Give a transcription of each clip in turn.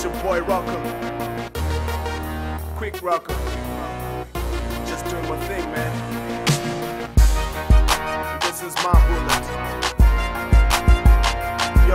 It's your boy Rocka, QuickRocka. Just doing my thing, man. This is my bullet. Yo.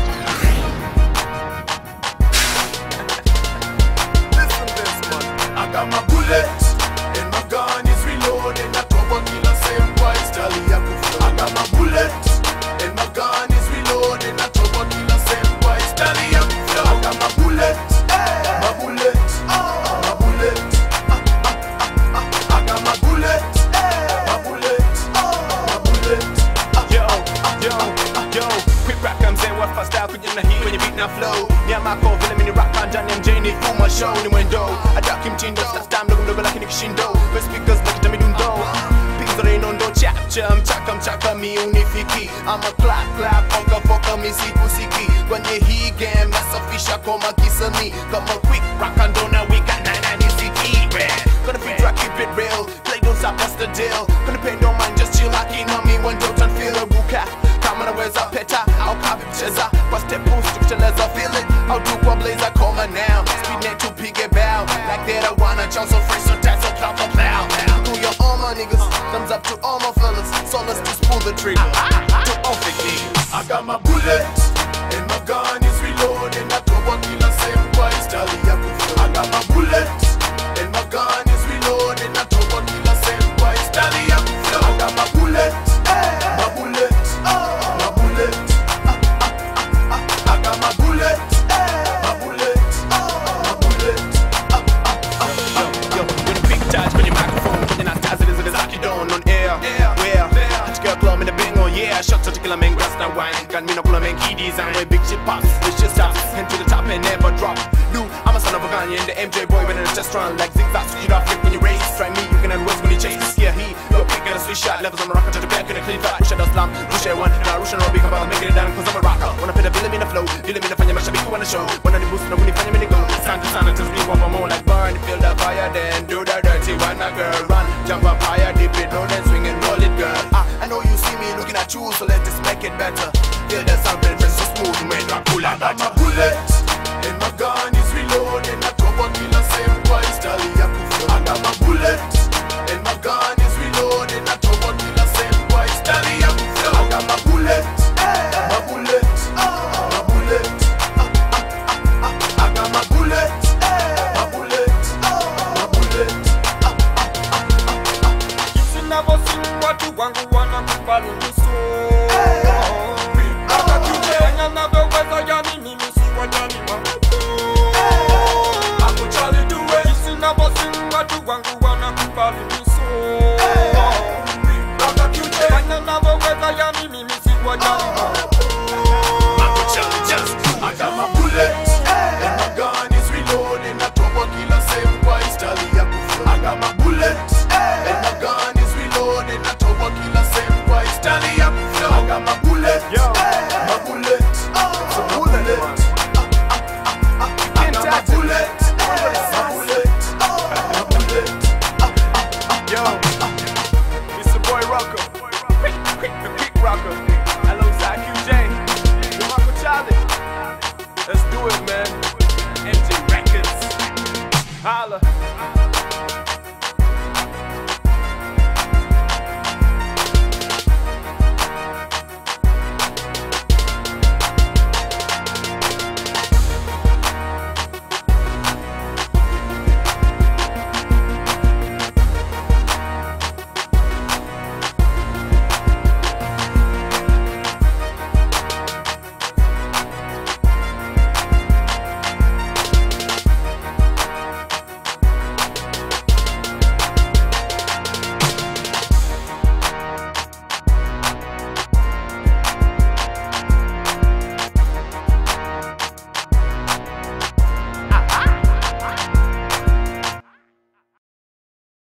Listen to this one. I got my bullet and my gun is reloaded. I throw a killer same twice, Charlie. I got my bullet and my gun is reloaded. I throw a killer same twice, Charlie. I got my bullet, my bullet, my bullet. I got my bullet, my bullet, my bullet. Yo, QuickRocka, I'm saying what fast out kwenye na hii kwenye beat na flow. Nyamako vile mini rocka ndani ya mjini fuma show ni mwendo. Adaki mtindo, stuff time ndogo ndogo lakini kishindo. With speakers nakita midundo. Pings reinondo chapcha, mchaka mi unifiki. I'm a clap, foka mi siki. Kwenye hii game nasafisha koma kisani. Kama QuickRocka ndo na wika na nisiki. Gonna be dry, keep it real. Play don't stop, that's the deal. Gonna pay no mind, just chill haki na mi when don't feel a ruka. Kama naweza peta, au kapi mcheza. Kwa step boost, kuteleza feel it. Au do kwa blaze, I call my now. Speed net to piggy bow. Like that I wanna jump so fresh, so tight, so plow. Do your all my niggas. Thumbs up to all my fellas. So let's just pull the trigger. To all the niggas. I got my bullet and my gun is reloaded. I throw a killer same twice, Charlie. I got my bullet and my gun is reloaded. I throw a killer same twice, Charlie. I got my bullet, my bullet, my bullet. I got my bullet, my bullet, my bullet. Yo, when the big touch, when your microphone, when you're not as it is Akidon on air. Where? Hot girl club in the bingo, yeah. Shot to kill a man, grass now wine. Can me no pull a man key design where big shit pops. This shit stops, head to the top and never drop. New, I'm a son of a gun, in the MJ boy, when it's just run like zigzags. You don't flip when you race. Try me, you can always when you chase. Yeah, he, go quick and a sweet shot. Levels on the rocker to the back in a clean flat. Rush at the slam, rush at one. Now rush and I'll be about making it down, cause I'm a rocker. Wanna put a villain in the flow, villain in the fanya, masha be on the show. When I boost, no, when you find me, go. Sound to sound, until we want more like burn. Feel the fire, then do the dirty one, a girl. Run, jump up higher, dip it, roll and swing and roll it, girl. I know you see me looking at you, so let's just make it better. Feel the sound, fresh, so smooth, man, rock, cool, I got my bullet and my gun is reloaded. I throw a killer same twice, Charlie. I got my bullet and my gun is reloaded. I throw a killer same twice, Charlie. I got my bullet, my bullet, my bullet. I got my bullet, my bullet, my bullet. Never seen what you want to follow me so. I got my bullet and my gun is reloaded. I throw a killer same twice, Charlie. I got my bullet and my gun is reloaded. I throw a killer same twice, Charlie. I got my bullet, my bullet, my bullet. I got my bullet, my bullet, my bullet. Yo, it's your boy Rocka, QuickRocka, alongside QJ, the Rocka Charlie. Let's do it, man. MJ Records, holla.